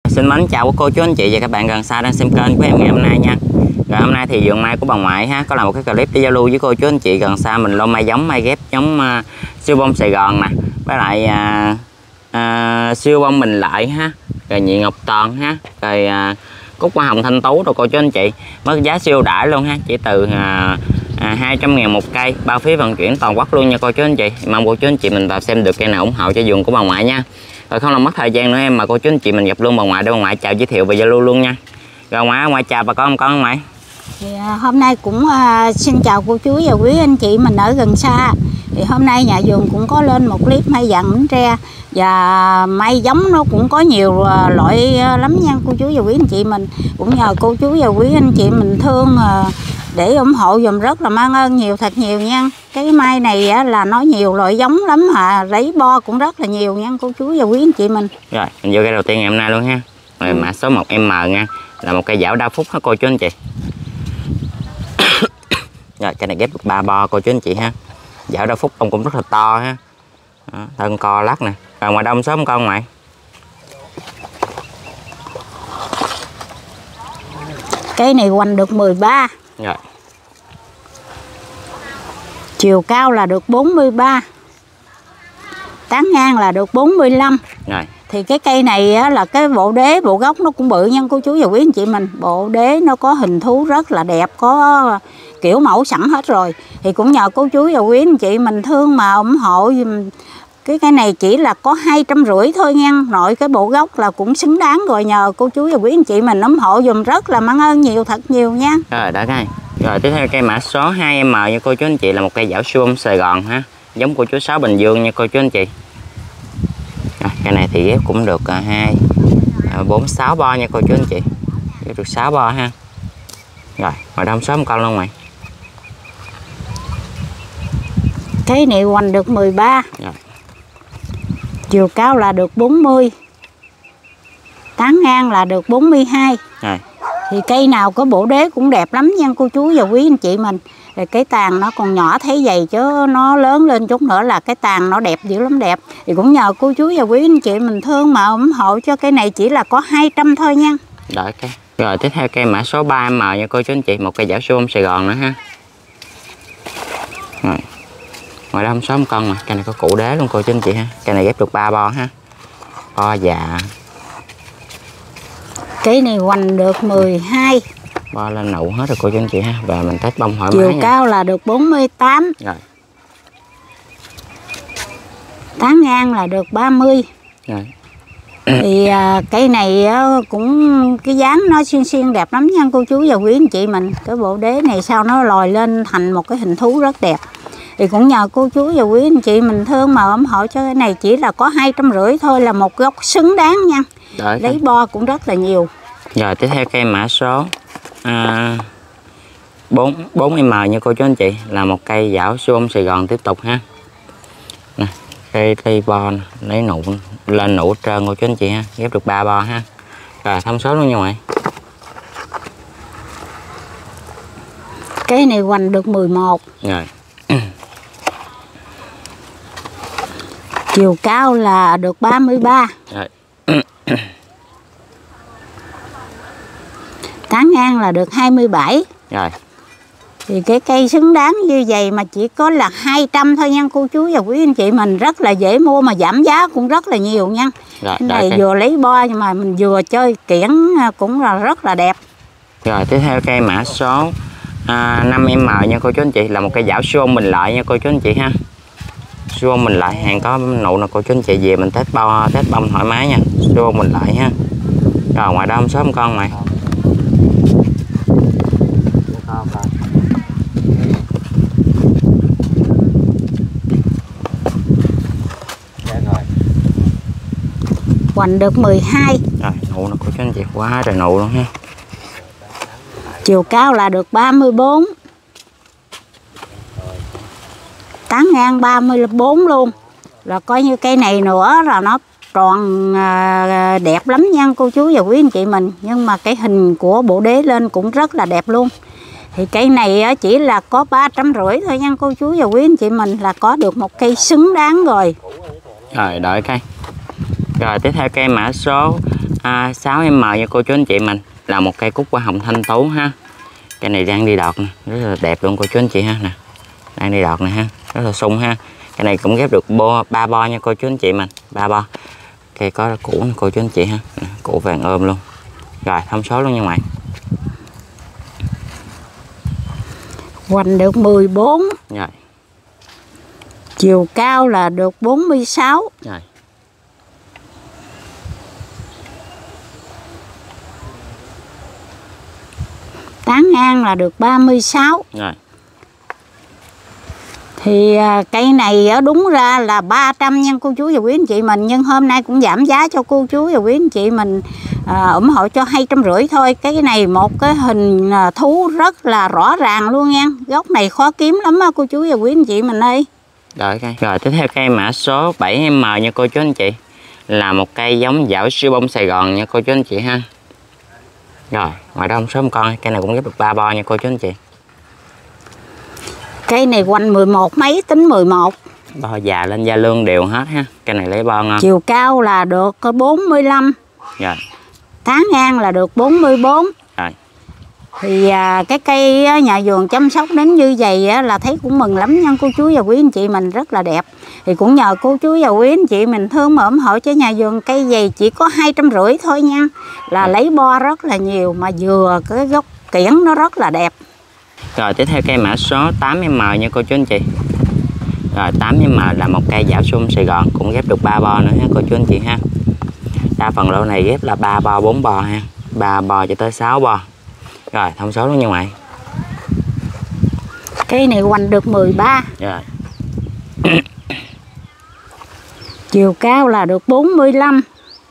Xin mến chào cô chú anh chị và các bạn gần xa đang xem kênh của em ngày hôm nay nha. Rồi hôm nay thì vườn mai của bà ngoại ha có là một cái clip để giao lưu với cô chú anh chị gần xa mình lô mai giống mai ghép giống siêu bông Sài Gòn nè, với lại siêu bông mình lại ha, rồi nhị ngọc toàn ha, rồi cúc hoa hồng thanh tú rồi cô chú anh chị. Mức giá siêu đãi luôn ha, chỉ từ 200.000 một cây, bao phí vận chuyển toàn quốc luôn nha cô chú anh chị. Mong cô chú anh chị mình vào xem được cây nào ủng hộ cho vườn của bà ngoại nha. Rồi không làm mất thời gian nữa em mà cô chú anh chị mình gặp luôn bà ngoại để bà ngoại chào giới thiệu và giao lưu luôn nha. Rồi ngoại chào bà con ngoại. Thì hôm nay cũng xin chào cô chú và quý anh chị mình ở gần xa. Thì hôm nay nhà vườn cũng có lên một clip mai vàng bánh tre và mai giống nó cũng có nhiều loại lắm nha cô chú và quý anh chị mình. Cũng nhờ cô chú và quý anh chị mình thương để ủng hộ dùm rất là mang ơn nhiều, thật nhiều nha. Cái mai này là nó nhiều loại giống lắm mà lấy bo cũng rất là nhiều nha cô chú và quý anh chị mình. Rồi mình vô cây đầu tiên ngày hôm nay luôn ha. Rồi mã số 1M nha, là một cây dảo đa phúc hết cô chú anh chị. Rồi cây này ghép được 3 bo cô chú anh chị ha. Dảo đa phúc ông cũng rất là to ha. Đó, thân co lắc nè. Rồi ngoài đông số con ngoại. Cây này hoành được 13. Rồi. Chiều cao là được 43. Tán ngang là được 45. Rồi. Thì cái cây này là cái bộ đế, bộ gốc nó cũng bự nha cô chú và quý anh chị mình. Bộ đế nó có hình thú rất là đẹp, có kiểu mẫu sẵn hết rồi. Thì cũng nhờ cô chú và quý anh chị mình thương mà ủng hộ dùm. Cái cây này chỉ là có 250 thôi nha. Nội cái bộ gốc là cũng xứng đáng rồi, nhờ cô chú và quý anh chị mình ủng hộ dùm rất là mang ơn nhiều, thật nhiều nha. Rồi đã cây. Rồi tiếp theo cây mã số 2M nha cô chú anh chị, là một cây dảo siêu bông Sài Gòn ha, giống của chú Sáu Bình Dương nha cô chú anh chị. Rồi, cây này thì ghép cũng được 4, 6 bo nha cô chú anh chị, ghép được 6 bo ha. Rồi ngoài đông số con luôn mày. Cây này hoành được 13. Rồi. Chiều cao là được 40. Tán ngang là được 42. Rồi. Thì cây nào có bộ đế cũng đẹp lắm nha cô chú và quý anh chị mình. Rồi cái tàn nó còn nhỏ thấy vậy chứ nó lớn lên chút nữa là cái tàn nó đẹp dữ lắm, đẹp. Thì cũng nhờ cô chú và quý anh chị mình thương mà ủng hộ cho cây này chỉ là có 200 thôi nha. Đợi cây. Rồi tiếp theo cây mã số 3M nha cô chú anh chị, một cây dảo siêu bông Sài Gòn nữa ha. Rồi. Ngoài đó không số con mà cây này có củ đế luôn cô chú anh chị ha. Cây này ghép được 3 bo ha. Bo dạ. Cây này hoành được 12. Bo lên nụ hết rồi cô chú anh chị ha. Và mình test bông thoải mái chiều nha. cao là được 48. Rồi. Tán ngang là được 30. Rồi. Thì cây này cũng cái dáng nó xiên đẹp lắm nha cô chú và quý anh chị mình. Cái bộ đế này sao nó lòi lên thành một cái hình thú rất đẹp. Thì cũng nhờ cô chú và quý anh chị mình thương mà ủng hộ cho cái này chỉ là có 250 thôi, là một gốc xứng đáng nha. Đợi lấy bo cũng rất là nhiều. Rồi tiếp theo cây mã số 4M nha cô chú anh chị, là một cây dảo siêu bông Sài Gòn tiếp tục ha. Nè, cây bo nè, lấy nụ lên nụ trơn cô chú anh chị ha, ghép được 3 bo ha. Rồi thông số luôn nha ngoại. Cây này hoành được 11. Rồi. Chiều cao là được 33. Rồi. Tán ngang là được 27. Rồi. Thì cái cây xứng đáng như vậy mà chỉ có là 200 thôi nha cô chú và quý anh chị mình, rất là dễ mua mà giảm giá cũng rất là nhiều nha. Rồi, cái này vừa lấy bo nhưng mà mình vừa chơi kiển cũng là rất là đẹp. Rồi tiếp theo cây mã số 5M nha cô chú anh chị, là một cây dảo siêu bông mình lại nha cô chú anh chị ha. Siêu bông mình lại hàng có nụ nè cô chú anh chị, về mình test bông thoải mái nha. Siêu bông mình lại ha. Rồi ngoài đó không số con mày. Hoành được 12. Rồi nụ nè cô chú anh chị, quá trời nụ luôn ha. Chiều cao là được 34. Tán ngang 34 luôn. Rồi coi như cây này nữa là nó tròn đẹp lắm nha cô chú và quý anh chị mình. Nhưng mà cái hình của bộ đế lên cũng rất là đẹp luôn. Thì cây này chỉ là có 350 thôi nha cô chú và quý anh chị mình, là có được một cây xứng đáng rồi. Rồi đợi cây. Rồi tiếp theo cây mã số 6m nha cô chú anh chị mình, là một cây cúc hoa hồng thanh tú ha. Cây này đang đi đọt nè, rất là đẹp luôn cô chú anh chị ha nè. Đang đi đọt nè ha, rất là sung ha. Cây này cũng ghép được 3 bo nha cô chú anh chị mình, 3 bo. Cây có củ nè cô chú anh chị ha, củ vàng ôm luôn. Rồi thông số luôn nha ngoại. Hoành được 14. Rồi. Chiều cao là được 46. Rồi. Tán ngang là được 36. Rồi. Thì cây này đúng ra là 300 nha cô chú và quý anh chị mình, nhưng hôm nay cũng giảm giá cho cô chú và quý anh chị mình ủng hộ cho 250 thôi. Cái này một cái hình thú rất là rõ ràng luôn nha. Gốc này khó kiếm lắm á cô chú và quý anh chị mình ơi. Rồi cây. Rồi tiếp theo cây mã số 7M nha cô chú anh chị, là một cây giống dảo siêu bông Sài Gòn nha cô chú anh chị ha. Rồi ngoài đó số một con, cây này cũng ghép được 3 bo nha cô chú anh chị. Cây này quanh 11 mấy, tính 11. Bo già lên da lương đều hết ha. Cây này lấy bo ngon. Chiều cao là được 45. Rồi. Tán ngang là được 44. Rồi. Thì cái cây nhà vườn chăm sóc đến như vậy là thấy cũng mừng lắm nha cô chú và quý anh chị mình, rất là đẹp. Thì cũng nhờ cô chú và quý anh chị mình thương mà ủng hộ cho nhà vườn, cây dày chỉ có 250 thôi nha. Là lấy bo rất là nhiều, mà vừa cái gốc kiển nó rất là đẹp. Rồi tiếp theo cây mã số 8M nha cô chú anh chị. Rồi 8M là một cây dảo siêu bông Sài Gòn, cũng ghép được 3 bo nữa ha cô chú anh chị ha. Đa phần lô này ghép là 3 bo 4 bo ha, 3 bo cho tới 6 bo. Rồi thông số luôn nha ngoại. Cây này hoành được 13. Rồi. Chiều cao là được 45.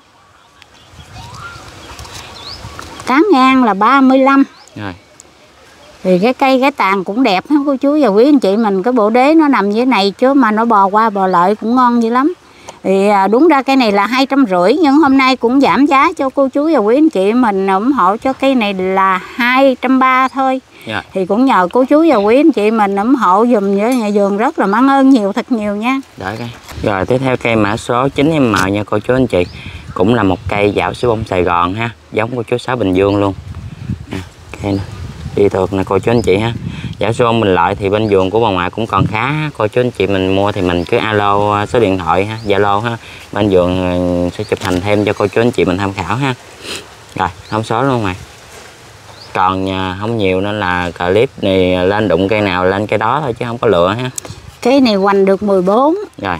Tán ngang là 35. Rồi. Thì cái tàn cũng đẹp ha cô chú và quý anh chị mình. Cái bộ đế nó nằm dưới này chứ mà nó bò qua bò lại cũng ngon dữ lắm. Thì đúng ra cây này là 250, nhưng hôm nay cũng giảm giá cho cô chú và quý anh chị mình ủng hộ cho cây này là 230 thôi. Yeah. Thì cũng nhờ cô chú và quý anh chị mình ủng hộ dùm với nhà vườn, rất là mãn ơn nhiều, thật nhiều nha. Đợi cây. Rồi tiếp theo cây mã số 9M nha cô chú anh chị, cũng là một cây dảo siêu bông Sài Gòn ha, giống của chú Sáu Bình Dương luôn. Cây này đi thuộc nè cô chú anh chị ha. Dảo siêu bông mình lợi thì bên vườn của bà ngoại cũng còn khá, cô chú anh chị mình mua thì mình cứ alo số điện thoại ha, Zalo ha, bên vườn sẽ chụp hình thêm cho cô chú anh chị mình tham khảo ha. Rồi thông số luôn mày, còn không nhiều nên là clip này lên đụng cây nào lên cây đó thôi chứ không có lựa ha. Cây này hoành được 14. Rồi.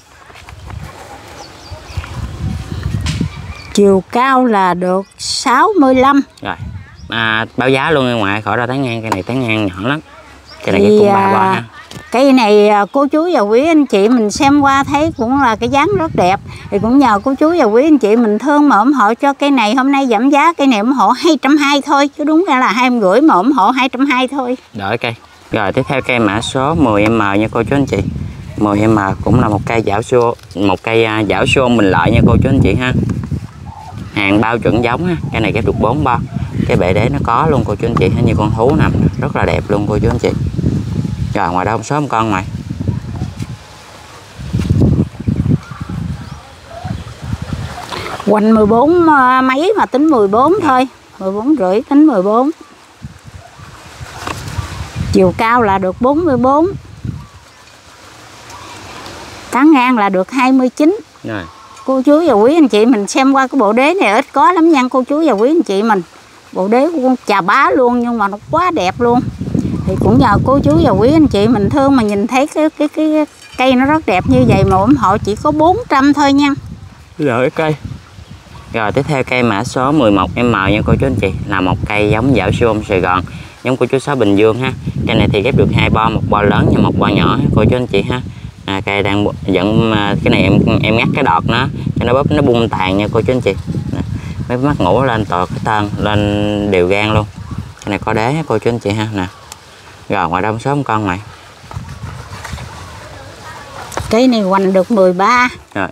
Chiều cao là được 65. Rồi. Báo giá luôn nha ngoại, khỏi ra tán ngang, cây này tán ngang nhỏ lắm. Cây này cũng 3 bo ha. Cây này cô chú và quý anh chị mình xem qua thấy cũng là cái dáng rất đẹp. Thì cũng nhờ cô chú và quý anh chị mình thương mà ủng hộ cho cây này, hôm nay giảm giá cây này ủng hộ 220 thôi, chứ đúng ra là 250 mà ủng hộ 220 thôi. Đợi cây. Rồi tiếp theo cây mã số 10M nha cô chú anh chị. 10M cũng là một cây dảo siêu, một cây dảo siêu mình lợi nha cô chú anh chị ha. Hàng bao chuẩn giống ha, cây này ghép được 4 bo. Cái bệ đế nó có luôn cô chú anh chị, như con thú nằm rất là đẹp luôn cô chú anh chị. Rồi ngoài đó số một con mày. Hoành 14 mấy mà tính 14 thôi, 14 rưỡi tính 14. Chiều cao là được 44. Tán ngang là được 29. Rồi. Cô chú và quý anh chị mình xem qua cái bộ đế này ít có lắm nha cô chú và quý anh chị mình. Bộ đế của con Chà Bá luôn, nhưng mà nó quá đẹp luôn. Thì cũng nhờ cô chú và quý anh chị mình thương mà nhìn thấy cái cây nó rất đẹp như vậy mà ủng hộ chỉ có 400 thôi nha. Rồi cây. Rồi tiếp theo cây mã số 11M nha cô chú anh chị, là một cây giống dảo siêu bông Sài Gòn, giống của chú Sáu Bình Dương ha. Cây này thì ghép được 2 bo, một bo lớn và một bo nhỏ cô chú anh chị ha. Cây đang dẫn cái này em ngắt cái đọt nó cho nó bóp nó bung tàn nha cô chú anh chị. Mấy mắt ngủ lên tọt cái tên lên đều gan luôn. Cái này có đế cô chú anh chị ha nè. Rồi ngoài đông số một con này. Cây này hoành được 13. Rồi.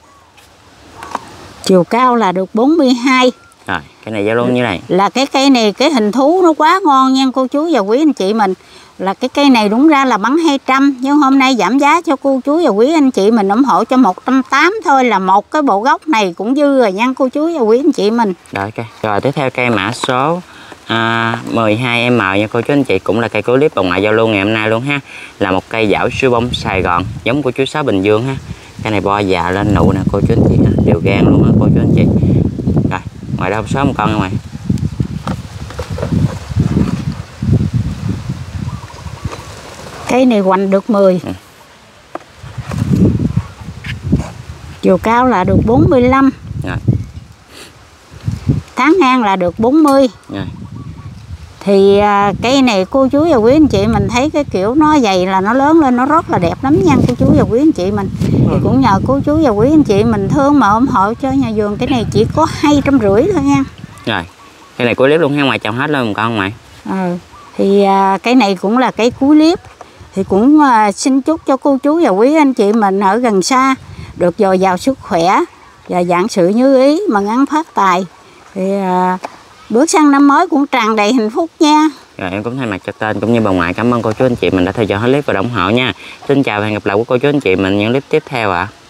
Chiều cao là được 42. Rồi, cái này giao luôn như này. Là cái cây này cái hình thú nó quá ngon nha cô chú và quý anh chị mình. là cái cây này đúng ra là bán 200, nhưng hôm nay giảm giá cho cô chú và quý anh chị mình ủng hộ cho 180 thôi, là một cái bộ gốc này cũng dư rồi nha cô chú và quý anh chị mình. Rồi cây. Rồi tiếp theo cây mã số 12M nha cô chú anh chị, cũng là cây clip bà ngoại giao lưu ngày hôm nay luôn ha. Là một cây dảo siêu bông Sài Gòn giống của chú Sáu Bình Dương ha. Cây này bo già lên nụ nè cô chú anh chị ha, đều gan luôn ha cô chú anh chị. Rồi, ngoài đâu số một con ra ngoài. Cây này hoành được 10. Chiều cao là được 45. Rồi. Tháng ngang là được 40. Rồi. Thì cây này cô chú và quý anh chị mình thấy cái kiểu nó dày là nó lớn lên nó rất là đẹp lắm nha cô chú và quý anh chị mình. Thì cũng nhờ cô chú và quý anh chị mình thương mà ủng hộ cho nhà vườn, cái này chỉ có 250 thôi nha. Rồi, cây này cuối clip luôn ha, ngoài trồng hết luôn một con ngoài. Thì cái này cũng là cây cuối clip. Thì cũng xin chúc cho cô chú và quý anh chị mình ở gần xa được dồi dào sức khỏe và vạn sự như ý mà ngắn phát tài. Thì bước sang năm mới cũng tràn đầy hạnh phúc nha. Rồi em cũng thay mặt cho tên cũng như bà ngoại cảm ơn cô chú anh chị mình đã theo dõi hết clip và ủng hộ nha. Xin chào và hẹn gặp lại của cô chú anh chị mình những clip tiếp theo ạ.